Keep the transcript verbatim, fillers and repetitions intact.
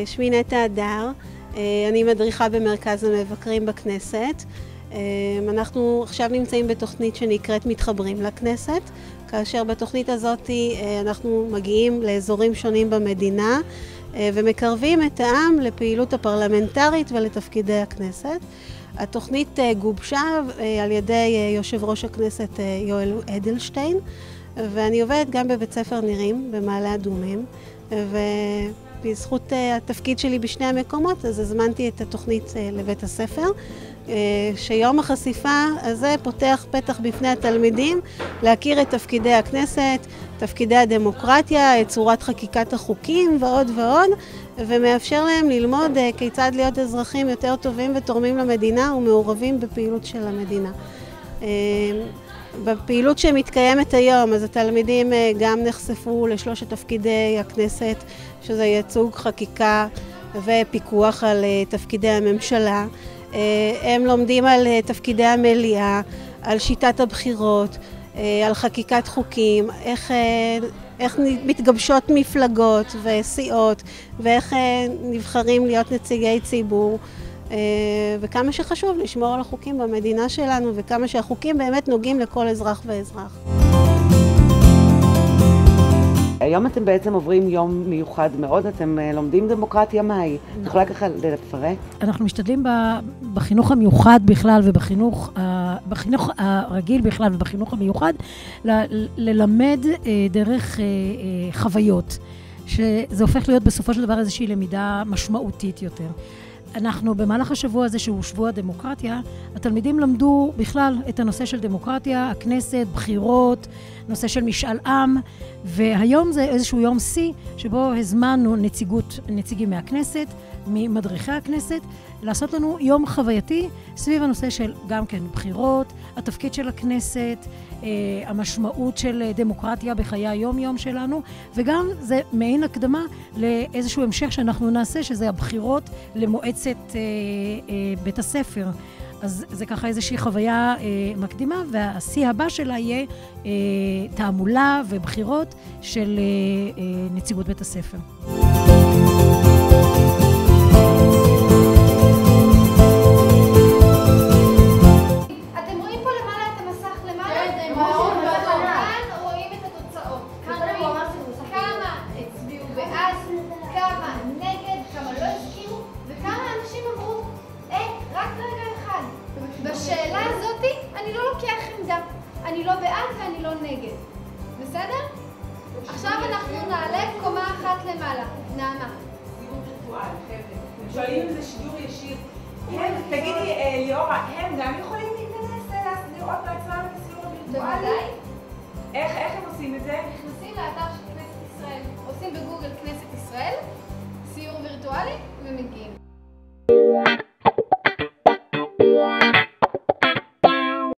שמי נטע הדר, אני מדריכה במרכז המבקרים בכנסת. אנחנו עכשיו נמצאים בתוכנית שנקראת מתחברים לכנסת, כאשר בתוכנית הזאת אנחנו מגיעים לאזורים שונים במדינה ומקרבים את העם לפעילות הפרלמנטרית ולתפקידי הכנסת. התוכנית גובשה על ידי יושב ראש הכנסת יואל אדלשטיין, ואני עובדת גם בבית ספר נירים במעלה אדומים, ובזכות התפקיד שלי בשני המקומות אז הזמנתי את התוכנית לבית הספר, שיום החשיפה הזה פותח פתח בפני התלמידים להכיר את תפקידי הכנסת, תפקידי הדמוקרטיה, את צורת חקיקת החוקים ועוד ועוד, ומאפשר להם ללמוד כיצד להיות אזרחים יותר טובים ותורמים למדינה ומעורבים בפעילות של המדינה. בפעילות שמתקיימת היום, אז התלמידים גם נחשפו לשלושת תפקידי הכנסת, שזה ייצוג, חקיקה ופיקוח על תפקידי הממשלה. הם לומדים על תפקידי המליאה, על שיטת הבחירות, על חקיקת חוקים, איך, איך מתגבשות מפלגות וסיעות, ואיך נבחרים להיות נציגי ציבור, וכמה שחשוב לשמור על החוקים במדינה שלנו, וכמה שהחוקים באמת נוגעים לכל אזרח ואזרח. היום אתם בעצם עוברים יום מיוחד מאוד, אתם לומדים דמוקרטיה מהי. את יכולה ככה לפרט? אנחנו משתדלים בחינוך המיוחד בכלל ובחינוך בחינוך הרגיל בכלל ובחינוך המיוחד ללמד דרך חוויות, שזה הופך להיות בסופו של דבר איזושהי למידה משמעותית יותר. אנחנו במהלך השבוע הזה שהוא שבוע הדמוקרטיה, התלמידים למדו בכלל את הנושא של דמוקרטיה, הכנסת, בחירות, נושא של משאל עם, והיום זה איזשהו יום שיא שבו הזמנו נציגות, נציגים מהכנסת, ממדריכי הכנסת, לעשות לנו יום חווייתי סביב הנושא של גם כן בחירות, התפקיד של הכנסת, המשמעות של דמוקרטיה בחיי היום יום שלנו, וגם זה מעין הקדמה לאיזשהו המשך שאנחנו נעשה, שזה הבחירות למועצת בית הספר. אז זה ככה איזושהי חוויה מקדימה, והשיא הבא שלה יהיה תעמולה ובחירות של נציגות בית הספר. בשאלה הזאת אני לא לוקח עמדה, אני לא בעד ואני לא נגד, בסדר? עכשיו אנחנו נעלה קומה אחת למעלה. נעמה. סיור וירטואל, חבר'ה. שואלים אם זה שידור ישיר. תגידי, ליאורה, הם גם יכולים להיכנס לראות בעצמם את הסיור הווירטואלי? בוודאי. איך הם עושים את זה? נכנסים לאתר של כנסת ישראל, עושים בגוגל כנסת ישראל,